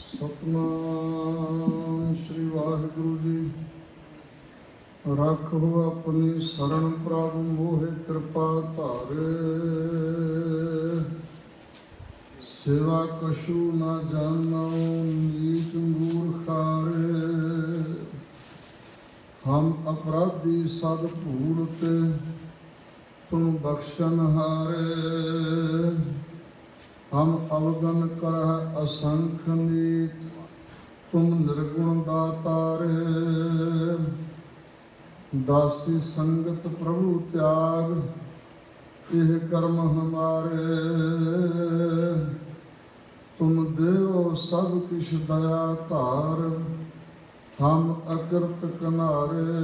ਸਤਨਾਮ ਸ੍ਰੀ ਵਾਹਿਗੁਰੂ ਜੀ। ਰੱਖੋ ਆਪਣੀ ਸ਼ਰਨ ਪ੍ਰਭ ਮੋਹਿ ਕਿਰਪਾ ਧਾਰੇ। ਸੇਵਾ ਕਛੂ ਨਾ ਜਾਣੋ ਨੀਚ ਮੂਰਖਾਰੇ। ਹਮ ਅਪਰਾਧੀ ਸਦ ਭੂਲ ਤੇ ਤੁਮ ਬਖਸ਼ਨ ਹਾਰੇ। ਹਮ ਅਵਗਨ ਕਰਹ ਅਸੰਖ ਨੀਤ ਤੁਮ ਨਿਰਗੁਣ ਦਾਤਾਰੇ। ਦਾਸੀ ਸੰਗਤ ਪ੍ਰਭु त्याग ਇਹ ਕਰਮ ਹਮਾਰੇ। ਤੁਮ ਦੇਵੋ ਸਭ ਕਿਛ ਦਇਆ ਧਾਰ ਹਮ ਅਕਿਰਤ ਕਨਾਰੇ।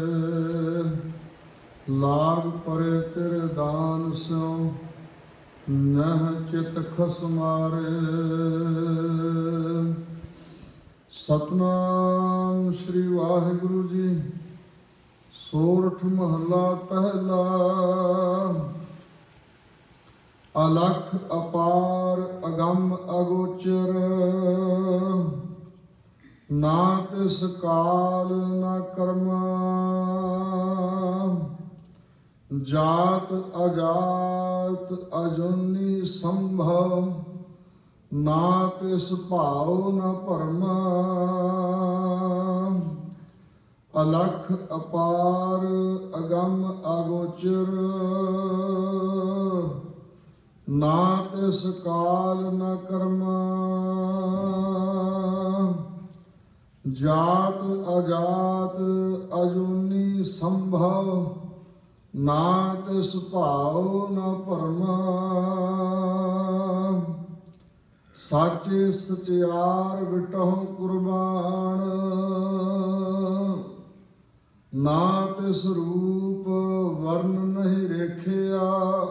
ਲਾਗ ਪਰੇ ਤੇਰੇ ਦਾਨ ਸਿਉ ਨਹ ਚਿਤ ਖਸਮਾਰੇ। ਸਤਨਾਮ ਸ੍ਰੀ ਵਾਹਿਗੁਰੂ ਜੀ। ਸੋਰਠ ਮਹੱਲਾ ਪਹਿਲਾ। ਅਲਖ ਅਪਾਰ ਅਗੰਮ ਅਗੋਚਰ ਨਾ ਤਿਸ ਕਾਲ ਨਾ ਕਰਮ। ਜਾਤ ਅਜਾਤ ਅਜੂਨੀ ਸੰਭਵ ਨਾ ਤਿਸ ਭਾਉ ਨ ਭਰਮ। ਅਲਖ ਅਪਾਰ ਅਗੰਮ ਅਗੋਚਰ ਨਾ ਤਿਸ ਕਾਲ ਨ ਕਰਮ। ਜਾਤ ਅਜਾਤ ਅਜੂਨੀ ਸੰਭਵ ਨਾ ਤਿਸ ਭਾਉ ਨ ਭਰਮ। ਸਾਚੇ ਸਚਿਆਰ ਵਿਟਹੁ ਕੁਰਬਾਨ ਨਾ ਤਿਸ ਰੂਪ ਵਰਨ ਨਹੀਂ ਰੇਖਿਆ।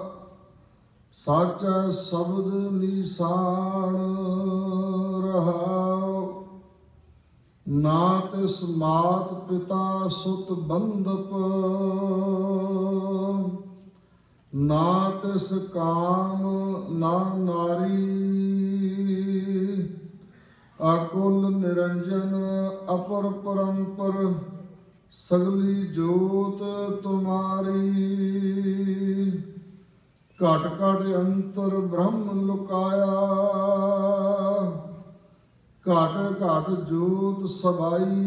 ਸਾਚਾ ਸ਼ਬਦ ਨੀਸਾਨ ਰਹਾਉ ਨਾ ਤਿਸ ਮਾਤ ਪਿਤਾ ਸੁਤ ਬੰਧਪ। ਨਾ ਤਿਸ ਕਾਮ ਨਾ ਨਾਰੀ ਅਕੁਲ ਨਿਰੰਜਨ ਅਪਰ ਪਰੰਪਰ ਸਗਲੀ ਜੋਤ ਤੁਮਾਰੀ। ਘਟ ਘਟ ਅੰਤਰ ਬ੍ਰਹਮ ਲੁਕਾਇਆ ਘਟ ਘਟ ਜੋਤ ਸਬਾਈ।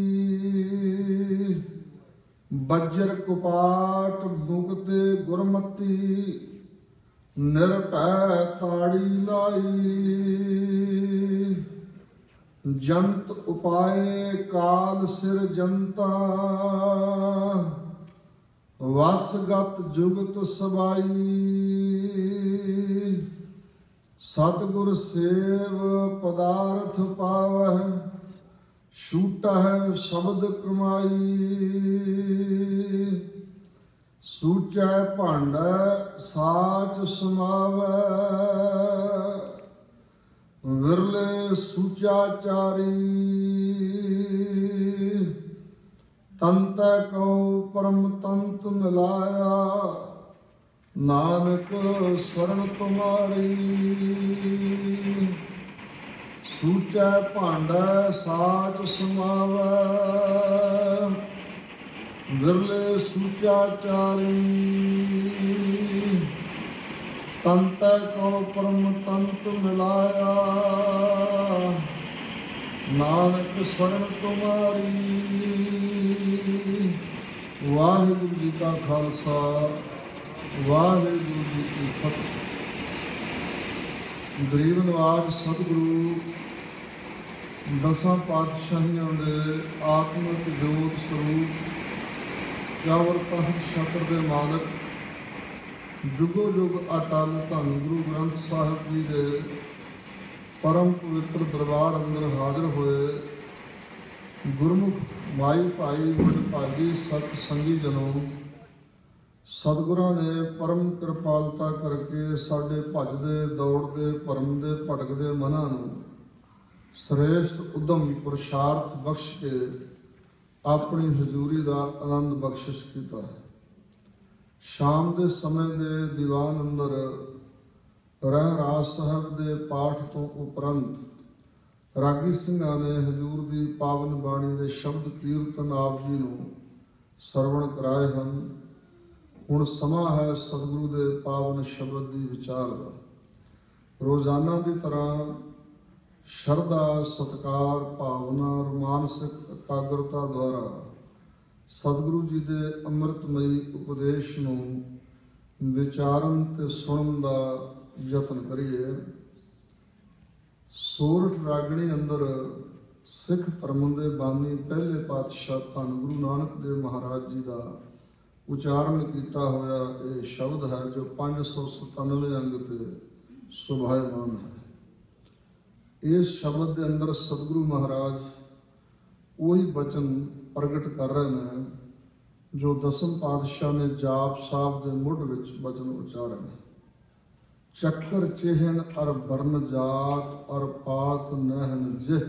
ਬੱਜਰ ਕੁਪਾਟ ਮੁਕਤੇ ਗੁਰਮਤੀ ਨਿਰਭੈ ਤਾੜੀ ਲਾਈ। ਜੰਤ ਉਪਾਏ ਕਾਲ ਸਿਰ ਜਨਤਾ ਵਸਗਤ ਜੁਗਤ ਸਬਾਈ। ਸਤਿਗੁਰ ਸੇਵ ਪਦਾਰਥ ਪਾਵਹਿ ਛੂਟਹਿ ਸ਼ਬਦ ਕਮਾਈ। ਸੂਚੈ ਭਾਂਡੈ ਸਾਚ ਸਮਾਵੈ ਵਿਰਲੇ ਸੂਚਾਚਾਰੀ। ਤੰਤੈ ਕਉ ਪਰਮ ਤੰਤ ਮਿਲਾਇਆ ਨਾਨਕ ਸਰਣ ਤੁਮਾਰੀ। ਸੂਚੈ ਭਾਂਡੈ ਸਾਚ ਸਮਾਵੈ ਵਿਰਲੇ ਸੂਚਾਚਾਰੀ। ਤੰਤੈ ਕਉ ਪਰਮ ਤੰਤ ਮਿਲਾਇਆ ਨਾਨਕ ਸਰਣ ਤੁਮਾਰੀ। ਵਾਹਿਗੁਰੂ ਜੀ ਕਾ ਖਾਲਸਾ ਵਾਹਿਗੁਰੂ ਜੀ ਕੀ ਫਤਿਹ। ਗਰੀਬ ਨਵਾਜ ਸਤਿਗੁਰੂ ਦਸਾਂ ਪਾਤਸ਼ਾਹੀਆਂ ਦੇ ਆਤਮਿਕ ਜੋਤ ਸਰੂਪ ਚਾਵਰ ਤਖਤ ਛਤਰ ਦੇ ਮਾਲਕ ਜੁਗੋ ਜੁਗ ਅਟਲ ਧੰਨ ਗੁਰੂ ਗ੍ਰੰਥ ਸਾਹਿਬ ਜੀ ਦੇ ਪਰਮ ਪਵਿੱਤਰ ਦਰਬਾਰ ਅੰਦਰ ਹਾਜ਼ਰ ਹੋਏ ਗੁਰਮੁਖ ਮਾਈ ਭਾਈ ਵਡਭਾਗੀ ਸਤ ਸੰਗੀ ਜਨੋ। ਸਤਿਗੁਰਾਂ ਨੇ ਪਰਮ ਕਿਰਪਾਲਤਾ ਕਰਕੇ ਸਾਡੇ ਭੱਜਦੇ ਦੌੜਦੇ ਭਰਮ ਦੇ ਭਟਕਦੇ ਮਨਾਂ ਨੂੰ ਸ੍ਰੇਸ਼ਟ ਉਦਮ ਪੁਰਸ਼ਾਰਥ ਬਖਸ਼ ਕੇ ਆਪਣੀ ਹਜ਼ੂਰੀ ਦਾ ਆਨੰਦ ਬਖਸ਼ਿਸ਼ ਕੀਤਾ ਹੈ। ਸ਼ਾਮ ਦੇ ਸਮੇਂ ਦੇ ਦੀਵਾਨ ਅੰਦਰ ਰਹਿਰਾਸ ਸਾਹਿਬ ਦੇ ਪਾਠ ਤੋਂ ਉਪਰੰਤ ਰਾਗੀ ਸਿੰਘਾਂ ਨੇ ਹਜ਼ੂਰ ਦੀ ਪਾਵਨ ਬਾਣੀ ਦੇ ਸ਼ਬਦ ਕੀਰਤਨ ਆਪ ਜੀ ਨੂੰ ਸਰਵਣ ਕਰਾਏ ਹਨ। ਹੁਣ ਸਮਾਂ ਹੈ ਸਤਿਗੁਰੂ ਦੇ ਪਾਵਨ ਸ਼ਬਦ ਦੀ ਵਿਚਾਰ ਦਾ। ਰੋਜ਼ਾਨਾ ਦੀ ਤਰ੍ਹਾਂ ਸ਼ਰਧਾ, ਸਤਿਕਾਰ, ਭਾਵਨਾ ਔਰ ਮਾਨਸਿਕ ਇਕਾਗਰਤਾ ਦੁਆਰਾ ਸਤਿਗੁਰੂ ਜੀ ਦੇ ਅੰਮ੍ਰਿਤਮਈ ਉਪਦੇਸ਼ ਨੂੰ ਵਿਚਾਰਨ ਤੇ ਸੁਣਨ ਦਾ ਯਤਨ ਕਰੀਏ। ਸੋਰਠ ਰਾਗਣੀ ਅੰਦਰ ਸਿੱਖ ਧਰਮ ਦੇ ਬਾਨੀ ਪਹਿਲੇ ਪਾਤਸ਼ਾਹ ਧੰਨ ਗੁਰੂ ਨਾਨਕ ਦੇਵ ਮਹਾਰਾਜ ਜੀ ਦਾ ਉਚਾਰਨ ਕੀਤਾ ਹੋਇਆ ਇਹ ਸ਼ਬਦ ਹੈ ਜੋ 597 ਅੰਗ ਤੇ ਸੁਭਾਇਮਾਨ ਹੈ। ਇਸ ਸ਼ਬਦ ਦੇ ਅੰਦਰ ਸਤਿਗੁਰੂ ਮਹਾਰਾਜ ਉਹੀ ਬਚਨ ਪ੍ਰਗਟ ਕਰ ਰਹੇ ਨੇ ਜੋ ਦਸਮ ਪਾਤਸ਼ਾਹ ਨੇ ਜਾਪ ਸਾਹਿਬ ਦੇ ਮੁੱਢ ਵਿੱਚ ਬਚਨ ਉਚਾਰੇ ਨੇ। ਚੱਕਰ ਚਿਹਨ ਅਰ ਬਰਨ ਜਾਤ ਅਰ ਪਾਤ ਨਹਿਨ ਜਿਹ,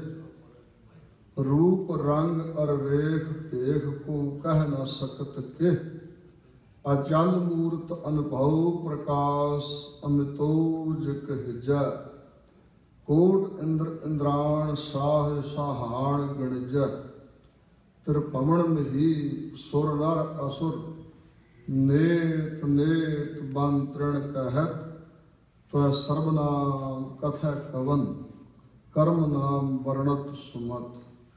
ਰੂਪ ਰੰਗ ਅਰ ਰੇਖ ਭੇਖ ਕੋ ਕਹਿ ਨਾ ਸਕਤ ਕੇ, ਅਚਲ ਮੂਰਤ ਅਨੁਭਵ ਪ੍ਰਕਾਸ਼ ਅਮਿਤੋਜ ਕਹਿਜੈ, ਕੋਟ ਇੰਦਰ ਇੰਦਰਾਣ ਸਾਹ ਸਾਹਾਣ ਗਣਜੈ, ਤ੍ਰਿਭਵਨ ਮਹੀ ਸੁਰ ਨਰ ਅਸੁਰ, ਨੇਤ ਨੇਤ ਬਨ ਤ੍ਰਿਣ ਕਹਿਤ, ਤੈ ਸਰਬ ਨਾਮ ਕਥੈ ਕਵਨ, ਕਰਮ ਨਾਮ ਵਰਣਤ ਸੁਮਤ।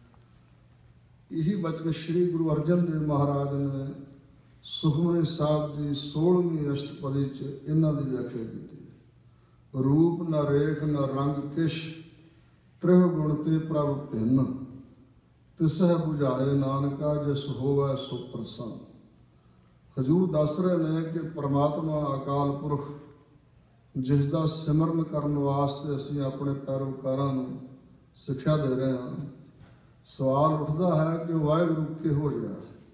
ਇਹੀ ਬਚਨ ਸ਼੍ਰੀ ਗੁਰੂ ਅਰਜਨ ਦੇਵ ਮਹਾਰਾਜ ਨੇ ਸੁਖਮਨੀ ਸਾਹਿਬ ਦੀ 16ਵੀਂ ਅਸ਼ਟਪਦੀ 'ਚ ਇਹਨਾਂ ਦੀ ਵਿਆਖਿਆ ਕੀਤੀ। ਰੂਪ ਨ ਰੇਖ ਨ ਰੰਗ ਕਿਛ, ਤ੍ਰਿਹ ਗੁਣ ਤੇ ਪ੍ਰਭ ਭਿੰਨ, ਤਿਸਹਿ ਬੁਝਾਏ ਨਾਨਕਾ ਜਿਸ ਹੋਵੈ ਸੋ ਪ੍ਰਸੰਨ। ਹਜ਼ੂਰ ਦੱਸ ਰਹੇ ਨੇ ਕਿ ਪਰਮਾਤਮਾ ਅਕਾਲ ਪੁਰਖ ਜਿਸ ਦਾ ਸਿਮਰਨ ਕਰਨ ਵਾਸਤੇ ਅਸੀਂ ਆਪਣੇ ਪੈਰੋਕਾਰਾਂ ਨੂੰ ਸਿੱਖਿਆ ਦੇ ਰਹੇ ਹਾਂ, ਸਵਾਲ ਉੱਠਦਾ ਹੈ ਕਿ ਵਾਹਿਗੁਰੂ ਕਿਹੋ ਜਿਹਾ।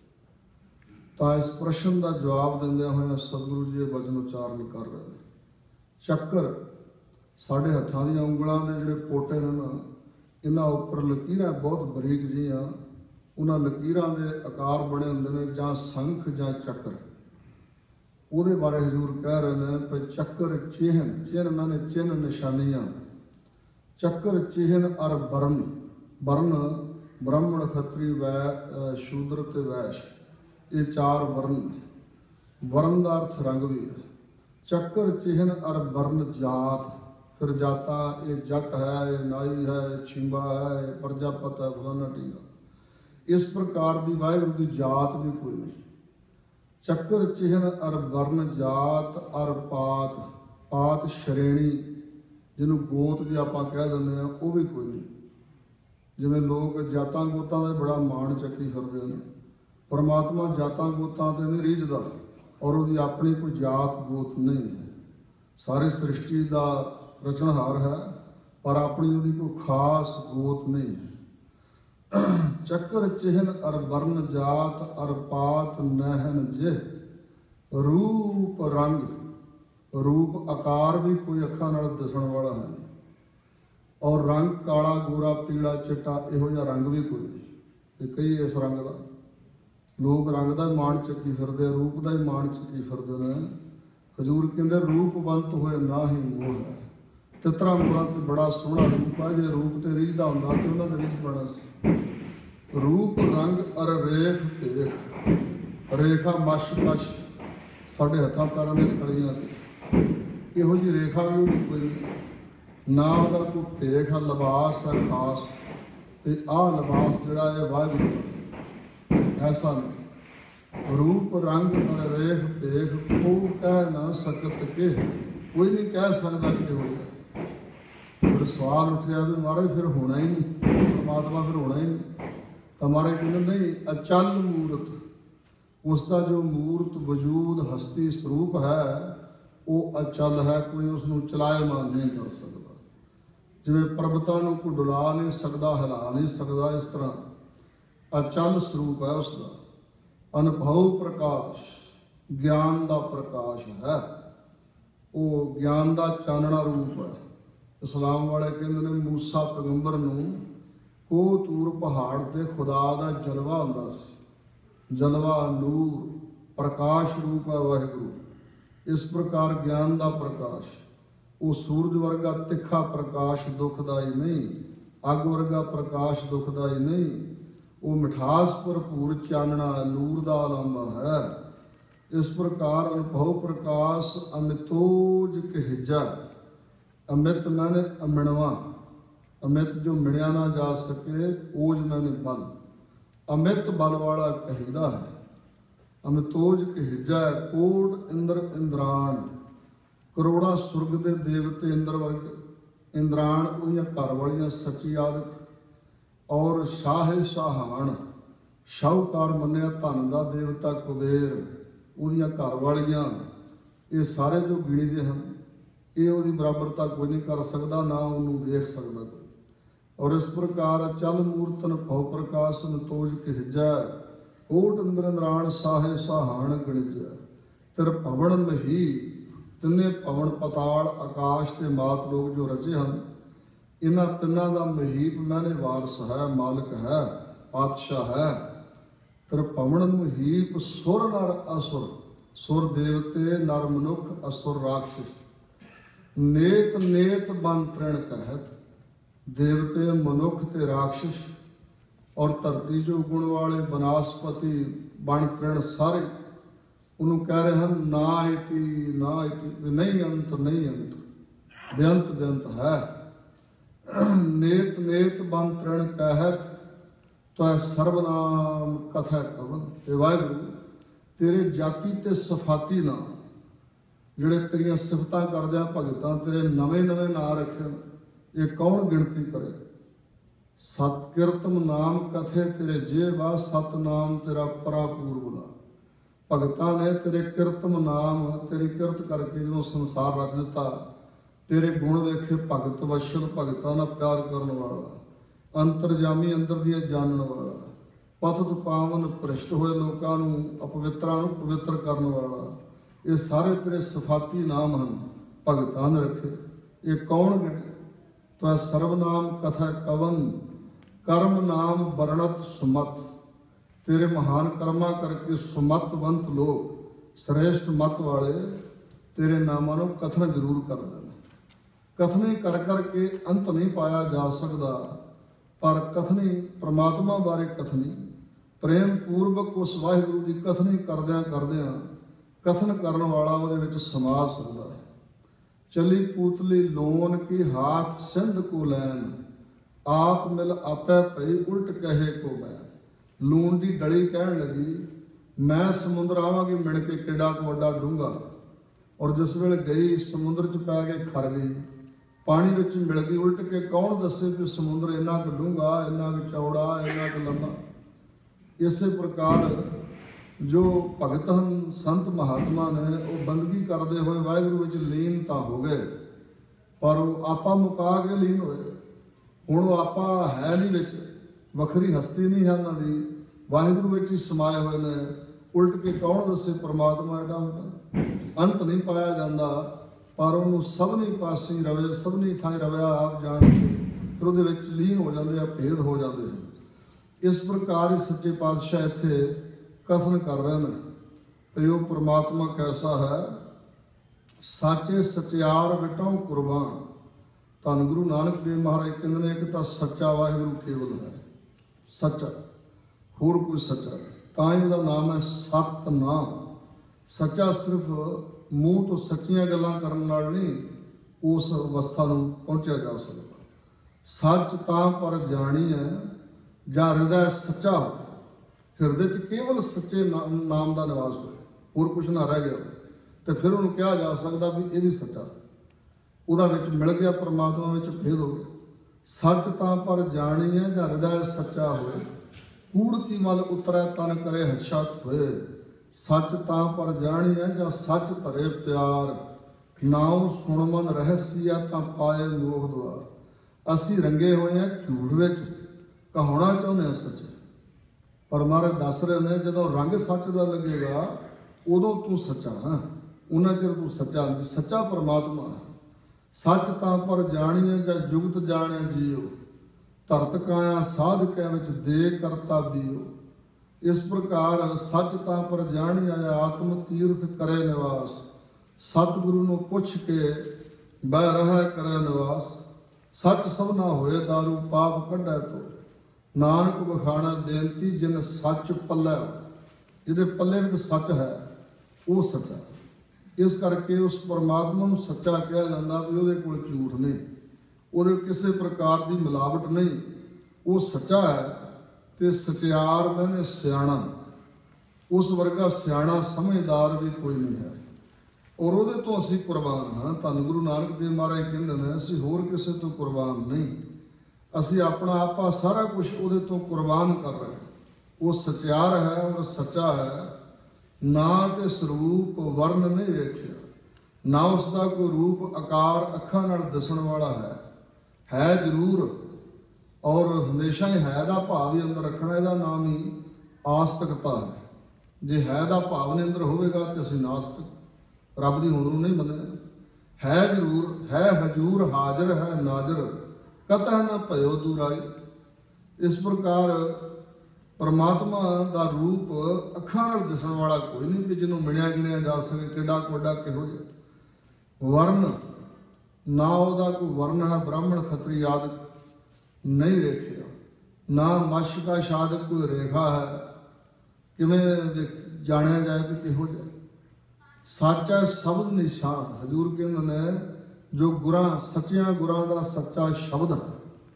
ਤਾਂ ਇਸ ਪ੍ਰਸ਼ਨ ਦਾ ਜਵਾਬ ਦਿੰਦਿਆਂ ਹੋਇਆਂ ਸਤਿਗੁਰੂ ਜੀ ਇਹ ਬਚਨ ਉਚਾਰਨ ਕਰ ਰਹੇ ਨੇ। ਚੱਕਰ ਸਾਡੇ ਹੱਥਾਂ ਦੀਆਂ ਉਂਗਲਾਂ ਦੇ ਜਿਹੜੇ ਪੋਟੇ ਨੇ ਨਾ, ਇਹਨਾਂ ਉੱਪਰ ਲਕੀਰਾਂ ਬਹੁਤ ਬਰੀਕ ਜਿਹੀਆਂ, ਉਹਨਾਂ ਲਕੀਰਾਂ ਦੇ ਆਕਾਰ ਬਣੇ ਹੁੰਦੇ ਨੇ ਜਾਂ ਸੰਖ ਜਾਂ ਚੱਕਰ। ਉਹਦੇ ਬਾਰੇ ਹਜ਼ੂਰ ਕਹਿ ਰਹੇ ਨੇ ਕਿ ਚੱਕਰ ਚਿਹਨ, ਚਿੰਨ ਮਾਨੇ ਚਿੰਨ ਨਿਸ਼ਾਨੀਆਂ, ਚੱਕਰ ਚਿਹਨ ਅਰ ਬਰਨ, ਬਰਨ ਬ੍ਰਾਹਮਣ ਖੱਤਰੀ ਵੈ ਸ਼ੂਦਰ ਤੇ ਵੈਸ਼, ਇਹ 4 ਵਰਨ। ਵਰਨ ਦਾ ਅਰਥ ਰੰਗ ਵੀ ਹੈ। ਚੱਕਰ ਚਿਹਨ ਅਰ ਬਰਨ ਜਾਤ, ਫਿਰ ਜਾਤਾਂ ਇਹ ਜੱਟ ਹੈ, ਇਹ ਨਾਈ ਹੈ, ਇਹ ਛਿੰਬਾ ਹੈ, ਇਹ ਪ੍ਰਜਾਪਤ ਹੈ, ਫਲਾਨਾ ਢੀਂਗਾ। ਇਸ ਪ੍ਰਕਾਰ ਦੀ ਵਾਹਿਗੁਰੂ ਦੀ ਜਾਤ ਵੀ ਕੋਈ ਨਹੀਂ। ਚੱਕਰ ਚਿਹਨ ਅਰ ਵਰਨ ਜਾਤ ਅਰ ਪਾਤ, ਪਾਤ ਸ਼੍ਰੇਣੀ ਜਿਹਨੂੰ ਗੋਤ ਵੀ ਆਪਾਂ ਕਹਿ ਦਿੰਦੇ ਹਾਂ, ਉਹ ਵੀ ਕੋਈ ਨਹੀਂ। ਜਿਵੇਂ ਲੋਕ ਜਾਤਾਂ ਗੋਤਾਂ ਦਾ ਬੜਾ ਮਾਣ ਚੱਕੀ ਫਿਰਦੇ ਨੇ, ਪਰਮਾਤਮਾ ਜਾਤਾਂ ਗੋਤਾਂ ਤੇ ਨਹੀਂ ਰੀਝਦਾ ਔਰ ਉਹਦੀ ਆਪਣੀ ਕੋਈ ਜਾਤ ਗੋਤ ਨਹੀਂ ਹੈ। ਸਾਰੀ ਸ੍ਰਿਸ਼ਟੀ ਦਾ ਰਚਨਹਾਰ ਹੈ ਪਰ ਆਪਣੀ ਉਹਦੀ ਕੋਈ ਖਾਸ ਗੋਤ ਨਹੀਂ ਹੈ। ਚੱਕਰ ਚਿਹਨ ਅਰ ਵਰਨ ਜਾਤ ਅਰ ਪਾਤ ਨਹਿਨ ਜਿਹ, ਰੂਪ ਰੰਗ, ਰੂਪ ਆਕਾਰ ਵੀ ਕੋਈ ਅੱਖਾਂ ਨਾਲ ਦਿਸਣ ਵਾਲਾ ਹੈ ਨਹੀਂ, ਔਰ ਰੰਗ ਕਾਲਾ ਗੋਰਾ ਪੀਲਾ ਚਿੱਟਾ ਇਹੋ ਜਿਹਾ ਰੰਗ ਵੀ ਕੋਈ ਨਹੀਂ। ਇਹ ਕਈ ਇਸ ਰੰਗ ਦਾ, ਲੋਕ ਰੰਗ ਦਾ ਮਾਣ ਚੱਕੀ ਫਿਰਦੇ, ਰੂਪ ਦਾ ਹੀ ਮਾਣ ਚੱਕੀ ਫਿਰਦੇ ਨੇ। ਹਜ਼ੂਰ ਕਹਿੰਦੇ ਰੂਪਵੰਤ ਹੋਏ ਨਾ ਹੀ ਮੋਹ ਹੈ। ਤਿੱਤਰਾਂ ਮੋਰਾਂ ਤੇ ਬੜਾ ਸੋਹਣਾ ਰੂਪ ਹੈ, ਜੇ ਰੂਪ ਤੇ ਰੀਝਦਾ ਹੁੰਦਾ ਤੇ ਉਹਨਾਂ ਦੇ ਰੀਝ ਬਣਾ ਸੀ। ਰੂਪ ਰੰਗ ਅਰ ਰੇਖ ਭੇਖ, ਰੇਖਾ ਮਸ਼ ਕਸ਼ ਸਾਡੇ ਹੱਥਾਂ ਪੈਰਾਂ ਦੇ ਤਲੀਆਂ ਤੇ, ਇਹੋ ਜਿਹੀ ਰੇਖਾ ਵੀ ਉਹਦੀ ਕੋਈ ਨਹੀਂ। ਨਾ ਉਹਦਾ ਕੋਈ ਭੇਖ ਹੈ, ਲਿਬਾਸ ਹੈ ਖਾਸ, ਤੇ ਆਹ ਲਿਬਾਸ ਜਿਹੜਾ ਇਹ ਵਾਹਿਗੁਰੂ ਐਸਾ ਨਹੀਂ। ਰੂਪ ਰੰਗ ਅਰ ਰੇਖ ਭੇਖ ਕੋ ਕਹਿ ਨਾ ਸਕਤ ਕੇ, ਕੋਈ ਨਹੀਂ ਕਹਿ ਸਕਦਾ ਕਿ ਹੋ ਗਿਆ। ਫਿਰ ਸਵਾਲ ਉੱਠਿਆ ਵੀ ਮਹਾਰਾਜ ਫਿਰ ਹੋਣਾ ਹੀ ਨਹੀਂ, ਪਰਮਾਤਮਾ ਫਿਰ ਹੋਣਾ ਹੀ ਨਹੀਂ। ਤਾਂ ਮਹਾਰਾਜ ਕਹਿੰਦੇ ਨਹੀਂ, ਅਚਲ ਮੂਰਤ, ਉਸ ਦਾ ਜੋ ਮੂਰਤ ਵਜੂਦ ਹਸਤੀ ਸਰੂਪ ਹੈ ਉਹ ਅਚਲ ਹੈ, ਕੋਈ ਉਸ ਨੂੰ ਚਲਾਇਮਾਨ ਨਹੀਂ ਕਰ ਸਕਦਾ। ਜਿਵੇਂ ਪਰਬਤਾਂ ਨੂੰ ਕੋਈ ਡੁਲਾ ਨਹੀਂ ਸਕਦਾ, ਹਿਲਾ ਨਹੀਂ ਸਕਦਾ, ਇਸ ਤਰ੍ਹਾਂ ਅਚਲ ਸਰੂਪ ਹੈ ਉਸ ਦਾ। ਅਨੁਭਵ ਪ੍ਰਕਾਸ਼, ਗਿਆਨ ਦਾ ਪ੍ਰਕਾਸ਼ ਹੈ, ਉਹ ਗਿਆਨ ਦਾ ਚਾਨਣਾ ਰੂਪ ਹੈ। ਇਸਲਾਮ ਵਾਲੇ ਕਹਿੰਦੇ ਨੇ ਮੂਸਾ ਪੈਗੰਬਰ ਨੂੰ ਕੋਹ ਤੂਰ ਪਹਾੜ ਤੇ ਖੁਦਾ ਦਾ ਜਲਵਾ ਹੁੰਦਾ ਸੀ। ਜਲਵਾ ਨੂਰ ਪ੍ਰਕਾਸ਼ ਰੂਪ ਹੈ ਵਾਹਿਗੁਰੂ। ਇਸ ਪ੍ਰਕਾਰ ਗਿਆਨ ਦਾ ਪ੍ਰਕਾਸ਼, ਉਹ ਸੂਰਜ ਵਰਗਾ ਤਿੱਖਾ ਪ੍ਰਕਾਸ਼ ਦੁਖਦਾਈ ਨਹੀਂ, ਅੱਗ ਵਰਗਾ ਪ੍ਰਕਾਸ਼ ਦੁਖਦਾਈ ਨਹੀਂ। ਉਹ ਮਿਠਾਸ ਭਰਪੂਰ ਚਾਨਣਾ ਨੂਰ ਦਾ ਆਲੰਬਾ ਹੈ। ਇਸ ਪ੍ਰਕਾਰ ਅਨੁਭਵ ਪ੍ਰਕਾਸ਼ ਅਮਿਤੋਜ ਕਹਿਜਾ। ਅਮਿਤ ਮੈਨੇ ਅਮਿਣਵਾ, ਅਮਿਤ ਜੋ ਮਿਣਿਆ ਨਾ ਜਾ ਸਕੇ, ਓਜ ਮੈਨੇ ਬਲ, ਅਮਿਤ ਬਲ ਵਾਲਾ ਕਹੀਦਾ ਹੈ। ਅਮਿਤੋਜ ਕਹਿਜਾ ਕੋਟ ਇੰਦਰ ਇੰਦਰਾਣ, ਕਰੋੜਾਂ ਸੁਰਗ ਦੇ ਦੇਵਤੇ ਇੰਦਰ ਵਰਗ, ਇੰਦਰਾਣ ਉਹਦੀਆਂ ਘਰ ਵਾਲੀਆਂ ਸੱਚੀ ਆਦਿਕ, ਔਰ ਸ਼ਾਹੇ ਸ਼ਾਹਾਨ ਸ਼ਾਹੂਕਾਰ ਮੰਨਿਆ ਧਨ ਦਾ ਦੇਵਤਾ ਕੁਬੇਰ, ਉਹਦੀਆਂ ਘਰ ਵਾਲੀਆਂ, ਇਹ ਸਾਰੇ ਜੋ ਗਿਣੀਦੇ ਹਨ, ਇਹ ਉਹਦੀ ਬਰਾਬਰਤਾ ਕੋਈ ਨਹੀਂ ਕਰ ਸਕਦਾ, ਨਾ ਉਹਨੂੰ ਵੇਖ ਸਕਦਾ ਕੋਈ। ਔਰ ਇਸ ਪ੍ਰਕਾਰ ਚਲ ਮੂਰਤਨ ਭਉ ਪ੍ਰਕਾਸ਼ ਅਮਿਤੋਜ ਕਹਿਜਾ, ਕੋਟ ਇੰਦਰ ਇੰਦਰਾਣ ਸ਼ਾਹੇ ਸ਼ਾਹਾਨ ਗਣਿਜਾ। ਤਿਰ ਭਵਨ ਮਹੀ, ਤਿੰਨੇ ਭਵਨ ਪਤਾਲ ਆਕਾਸ਼ ਤੇ ਮਾਤ ਲੋਕ ਜੋ ਰਚੇ ਹਨ, ਇਹਨਾਂ ਤਿੰਨਾਂ ਦਾ ਮਹੀਪ ਮੈਨੇ ਵਾਰਸ ਹੈ, ਮਾਲਕ ਹੈ, ਪਾਤਸ਼ਾਹ ਹੈ। ਤਿਰ ਭਵਨ ਮਹੀਪ ਸੁਰ ਨਰ ਅਸੁਰ, ਸੁਰ ਦੇਵਤੇ ਨਰ ਮਨੁੱਖ ਅਸੁਰ ਰਾਖਸ਼। ਨੇਤ ਨੇਤ ਬਨ ਤ੍ਰਿਣ ਕਹਿਤ, ਦੇਵਤੇ ਮਨੁੱਖ ਤੇ ਰਾਖਸ਼, ਔਰ ਧਰਤੀ ਜੋ ਗੁਣ ਵਾਲੇ ਬਨਾਸਪਤੀ ਬਣ ਤ੍ਰਿਣ ਸਾਰੇ ਉਹਨੂੰ ਕਹਿ ਰਹੇ ਹਨ ਨਾ ਇਤੀ ਨਾ ਇਤੀ, ਨਹੀਂ ਅੰਤ ਨਹੀਂ ਅੰਤ, ਬੇਅੰਤ ਬੇਅੰਤ ਹੈ। ਨੇਤ ਨੇਤ ਬਨ ਤ੍ਰਿਣ ਕਹਿਤ, ਤੈ ਸਰਬਨਾਮ ਕਥਾ ਕਵਨ। ਤੇ ਵਾਹਿਗੁਰੂ ਤੇਰੇ ਜਾਤੀ ਤੇ ਸਫਾਤੀ ਨਾਮ, ਜਿਹੜੇ ਤੇਰੀਆਂ ਸਿਫਤਾਂ ਕਰਦਿਆਂ ਭਗਤਾਂ ਤੇਰੇ ਨਵੇਂ ਨਵੇਂ ਨਾਂ ਰੱਖੇ, ਇਹ ਕੌਣ ਗਿਣਤੀ ਕਰੇ। ਸਤ ਕਿਰਤਮ ਨਾਮ ਕਥੇ ਤੇਰੇ ਜੇਵਾ, ਸਤ ਨਾਮ ਤੇਰਾ ਪਰਾਪੂਰ ਬੁਲਾ। ਭਗਤਾਂ ਨੇ ਤੇਰੇ ਕਿਰਤਮ ਨਾਮ, ਤੇਰੀ ਕਿਰਤ ਕਰਕੇ ਜਦੋਂ ਸੰਸਾਰ ਰਚ ਦਿੱਤਾ, ਤੇਰੇ ਗੁਣ ਵੇਖੇ ਭਗਤ ਵਸ਼ਲ, ਭਗਤਾਂ ਨਾਲ ਪਿਆਰ ਕਰਨ ਵਾਲਾ, ਅੰਤਰਜਾਮੀ ਅੰਦਰ ਦੀਆਂ ਜਾਣਨ ਵਾਲਾ, ਪਤਿਤ ਪਾਵਨ ਭ੍ਰਿਸ਼ਟ ਹੋਏ ਲੋਕਾਂ ਨੂੰ, ਅਪਵਿੱਤਰਾਂ ਨੂੰ ਪਵਿੱਤਰ ਕਰਨ ਵਾਲਾ, ਇਹ ਸਾਰੇ ਤੇਰੇ ਸਫਾਤੀ ਨਾਮ ਹਨ, ਭਗਤਾਂ ਨੇ ਰੱਖੇ। ਇਹ ਕੌਣ ਗਿਣੇ। ਤੈ ਸਰਬਨਾਮ ਕਥਾ ਕਵਨ, ਕਰਮ ਨਾਮ ਵਰਣਤ ਸੁਮਤ। ਤੇਰੇ ਮਹਾਨ ਕਰਮਾਂ ਕਰਕੇ ਸੁਮਤਵੰਤ ਲੋਕ, ਸ੍ਰੇਸ਼ਟ ਮਤ ਵਾਲੇ ਤੇਰੇ ਨਾਮਾਂ ਨੂੰ ਕਥਨ ਜ਼ਰੂਰ ਕਰਦੇ ਨੇ। ਕਥਨੀ ਕਰ ਕਰਕੇ ਅੰਤ ਨਹੀਂ ਪਾਇਆ ਜਾ ਸਕਦਾ, ਪਰ ਕਥਨੀ ਪ੍ਰਮਾਤਮਾ ਬਾਰੇ ਕਥਨੀ ਪ੍ਰੇਮ ਪੂਰਵਕ ਉਸ ਵਾਹਿਗੁਰੂ ਦੀ ਕਥਨੀ ਕਰਦਿਆਂ ਕਰਦਿਆਂ ਕਥਨ ਕਰਨ ਵਾਲਾ ਉਹਦੇ ਵਿੱਚ ਸਮਾ ਸਕਦਾ ਹੈ। ਚਲੀ ਪੂਤਲੀ ਲੋਨ ਕੀ ਹਾਥ ਸਿੰਧ ਕੋ ਲੈਨ, ਆਪ ਮਿਲ ਆਪੇ ਭਈ ਉਲਟ ਕਹੇ ਕੋ ਮੈਂ। ਲੂਣ ਦੀ ਡਲੀ ਕਹਿਣ ਲੱਗੀ ਮੈਂ ਸਮੁੰਦਰ ਆਵਾਂਗੀ ਮਿਣ ਕੇ ਕਿੱਡਾ ਕੁ ਵੱਡਾ ਡੂੰਘਾ, ਔਰ ਜਿਸ ਵੇਲੇ ਗਈ ਸਮੁੰਦਰ 'ਚ ਪੈ ਕੇ ਖਰ ਗਈ, ਪਾਣੀ ਵਿੱਚ ਮਿਲ ਗਈ ਉਲਟ ਕੇ। ਕੌਣ ਦੱਸੇ ਕਿ ਸਮੁੰਦਰ ਇੰਨਾ ਕੁ ਡੂੰਘਾ, ਇੰਨਾ ਕੁ ਚੌੜਾ, ਇੰਨਾ ਕੁ ਲੰਬਾ। ਇਸੇ ਪ੍ਰਕਾਰ ਜੋ ਭਗਤ ਹਨ, ਸੰਤ ਮਹਾਤਮਾ ਨੇ, ਉਹ ਬੰਦਗੀ ਕਰਦੇ ਹੋਏ ਵਾਹਿਗੁਰੂ ਵਿੱਚ ਲੀਨ ਤਾਂ ਹੋ ਗਏ, ਪਰ ਉਹ ਆਪਾ ਮੁਕਾ ਕੇ ਲੀਨ ਹੋਏ। ਹੁਣ ਉਹ ਆਪਾ ਹੈ ਨਹੀਂ ਵਿੱਚ, ਵੱਖਰੀ ਹਸਤੀ ਨਹੀਂ ਹੈ ਉਹਨਾਂ ਦੀ, ਵਾਹਿਗੁਰੂ ਵਿੱਚ ਹੀ ਸਮਾਏ ਹੋਏ ਨੇ। ਉਲਟ ਕੇ ਕੌਣ ਦੱਸੇ ਪਰਮਾਤਮਾ ਐਡਾ ਵੱਡਾ, ਅੰਤ ਨਹੀਂ ਪਾਇਆ ਜਾਂਦਾ, ਪਰ ਉਹਨੂੰ ਸਭਨੀ ਪਾਸੇ ਰਵੇ, ਸਭਨੀ ਥਾਂ ਰਵਿਆ ਆਪ ਜਾਣ ਕੇ ਫਿਰ ਉਹਦੇ ਵਿੱਚ ਲੀਨ ਹੋ ਜਾਂਦੇ ਆ, ਭੇਦ ਹੋ ਜਾਂਦੇ ਆ। ਇਸ ਪ੍ਰਕਾਰ ਹੀ ਸੱਚੇ ਪਾਤਸ਼ਾਹ ਇੱਥੇ ਕਥਨ ਕਰ ਰਹੇ ਨੇ ਕਿ ਉਹ ਪਰਮਾਤਮਾ ਕੈਸਾ ਹੈ। ਸਾਚੇ ਸਚਿਆਰ ਵਿਟੋਂ ਕੁਰਬਾਨ। ਧੰਨ ਗੁਰੂ ਨਾਨਕ ਦੇਵ ਮਹਾਰਾਜ ਕਹਿੰਦੇ ਨੇ, ਇੱਕ ਤਾਂ ਸੱਚਾ ਵਾਹਿਗੁਰੂ ਕੇਵਲ ਹੈ, ਸੱਚਾ, ਹੋਰ ਕੋਈ ਸੱਚਾ ਨਹੀਂ। ਤਾਂ ਹੀ ਉਹਦਾ ਨਾਮ ਹੈ ਸਤਿਨਾਮ। ਸੱਚਾ ਸਿਰਫ ਮੂੰਹ ਤੋਂ ਸੱਚੀਆਂ ਗੱਲਾਂ ਕਰਨ ਨਾਲ ਨਹੀਂ ਉਸ ਅਵਸਥਾ ਨੂੰ ਪਹੁੰਚਿਆ ਜਾ ਸਕਦਾ। ਸੱਚ ਤਾਂ ਪਰ ਜਾਣੀ ਹੈ ਜਾਂ ਹਿਰਦਾ ਸੱਚਾ ਹੋਵੇ, ਹਿਰਦੇ 'ਚ ਕੇਵਲ ਸੱਚੇ ਨਾਮ ਦਾ ਨਿਵਾਸ ਹੋਵੇ, ਹੋਰ ਕੁਛ ਨਾ ਰਹਿ ਗਿਆ, ਤੇ ਫਿਰ ਉਹਨੂੰ ਕਿਹਾ ਜਾ ਸਕਦਾ ਵੀ ਇਹ ਵੀ ਸੱਚਾ, ਉਹਦਾ ਵਿੱਚ ਮਿਲ ਗਿਆ, ਪਰਮਾਤਮਾ ਵਿੱਚ ਭੇਦ ਹੋ ਗਿਆ। ਸੱਚ ਤਾਂ ਪਰ ਜਾਣੀ ਹੈ ਜਾਂ ਹਿਰਦਾ ਸੱਚਾ ਹੋਵੇ, ਕੂੜ ਕੀ ਮਲ ਉਤਰੈ ਤਨ ਕਰੇ ਹਛਤ ਹੋਏ। ਸੱਚ ਤਾਂ ਪਰ ਜਾਣੀ ਹੈ ਜਾਂ ਸੱਚ ਧਰੇ ਪਿਆਰ, ਨਾਉ ਸੁਣ ਮਨ ਰਹੱਸਿਆ ਤਾਂ ਪਾਏ ਮੋਹ ਦੁਆਰ। ਅਸੀਂ ਰੰਗੇ ਹੋਏ ਹਾਂ ਝੂਠ ਵਿੱਚ, ਕਹਾਉਣਾ ਚਾਹੁੰਦੇ ਹਾਂ ਸੱਚ, ਪਰ ਮਹਾਰਾਜ ਦੱਸ ਰਹੇ ਨੇ ਜਦੋਂ ਰੰਗ ਸੱਚ ਦਾ ਲੱਗੇਗਾ ਉਦੋਂ ਤੂੰ ਸੱਚਾ ਹੈ, ਉਹਨਾਂ ਚਿਰ ਤੂੰ ਸੱਚਾ ਨਹੀਂ। ਸੱਚਾ ਪਰਮਾਤਮਾ ਹੈ। ਸੱਚ ਤਾਂ ਪਰ ਜਾਣੀਏ ਜਾਂ ਜੁਗਤ ਜਾਣਿਆ ਜੀਓ, ਧਰਤ ਕਾਇਆ ਸਾਧ ਕੈ ਵਿੱਚ ਦੇ ਕਰਤਾ ਬੀਓ। ਇਸ ਪ੍ਰਕਾਰ ਸੱਚ ਤਾਂ ਪਰ ਜਾਣੀਆ ਆਤਮ ਤੀਰਥ ਕਰੇ ਨਿਵਾਸ। ਸਤਿਗੁਰੂ ਨੂੰ ਪੁੱਛ ਕੇ ਬਹਿ ਰਹਾ ਕਰੇ ਨਿਵਾਸ। सच सब ना होए दारू पाप कढ़ै तो नानक बखाना बेनती जिन सच पल्लै जिहदे पल्ले विच सच है वो सच्चा। इस करके उस परमात्मा नूं सच्चा कहा जाता भी उहदे कोल झूठ नहीं, उहदे किसी प्रकार की मिलावट नहीं, वो सच्चा है। तो सचियार मैंने सियाणा, उस वर्गा सियाणा समझदार भी कोई नहीं है और उहदे तो असीं कुर्बान हाँ। धन गुरु नानक देव महाराज कहंदे ने असीं होर किसी तो कुर्बान नहीं, असीं अपना आपा सारा कुछ उहदे तो कुर्बान कर रहे हैं। वो सचियार है और सच्चा है, ना तो स्वरूप वर्ण नहीं रखिया, ना उसका कोई रूप आकार अखां नाल दसण वाला है जरूर और हमेशा ही है दा भाव ही अंदर रखना। इहदा नाम ही आस्तिकता है। जे है दा भाव ने अंदर होवेगा तो असीं नास्तिक, रब दी होंद नूं नहीं मन्नना। है जरूर है हजूर हाजिर है नाजर कतः न भयो दूराई। इस प्रकार परमात्मा का रूप अखां नाल दिसण वाला कोई नहीं कि जिन्हों मिलिया गिणिया जा सके किड्डा कोड्डा किहो जिहा। वर्ण ना उहदा कोई वर्ण है, ब्राह्मण खतरी आदि नहीं रेखिया, ना मश का शादक कोई रेखा है, किवें जानिया जाए कि किहो जिहा। सच है शब्द निशान, हजूर कहंदे ने जो गुरां सच्चियां गुरां दा सच्चा शब्द है,